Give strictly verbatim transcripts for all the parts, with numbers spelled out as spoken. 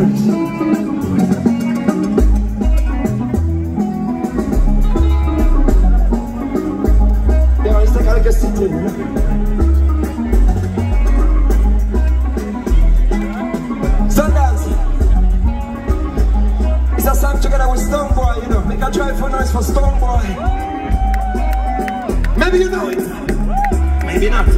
Maybe you know it, maybe not.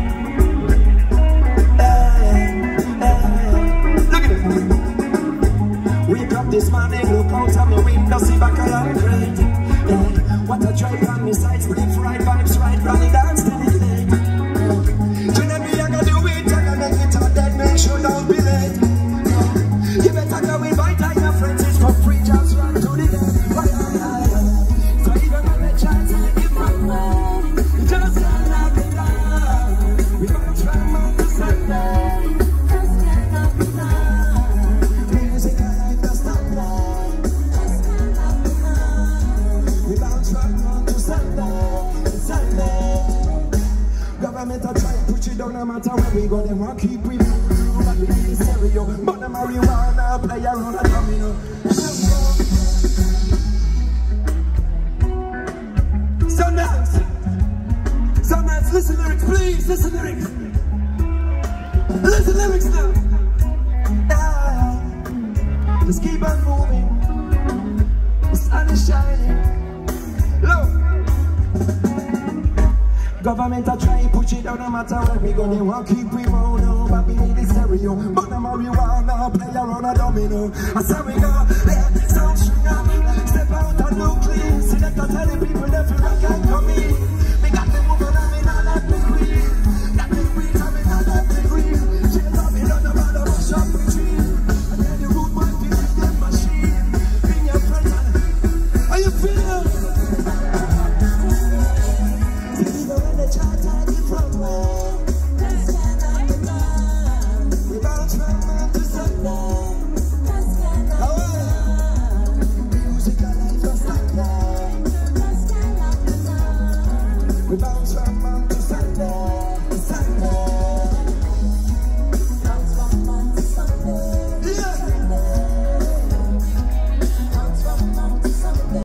Hey, hey, look at it. Wake up this morning, look out of my window, see back a long crate. Hey, what a drive on me sides, live right, vibes right, run it down steady. You know me, I gotta do it, I gotta make it all dead, make sure don't be late. You better go invite all your friends, it's for free, just run to the gate. So even on the chance, I give my way. Just can't knock it down. We gonna try more to Sunday. Just can't knock it down. Music and life just not play. Just can't knock it down. We gonna try more to Sunday. Sunday. Government a try to push it down no matter where we go. They want to keep we moving. But we need stereo. But the marijuana play around a domino. Sundance. Sundance, listen lyrics, please, listen lyrics. Listen lyrics now. Ah, just keep on moving. The sun is shining. Look. Government a try push it down no matter where we go. They want to keep we roll no, but we need the stereo. But the marijuana play around a domino. I say we go, let sound string up. Step out and look clean. See that I tell the people that feel like I come in. We got the woman and me not let me queen. Got the queen and me not let me queen. She love me none about the rush up we tree. And then the root might be with the machine. Bring your friends and how you feel? See even when the chat are the front way. Just can't knock it down. We bounce from man to Sunday. Just can't knock it down. Music and life just like that. Just can't knock it down. We bounce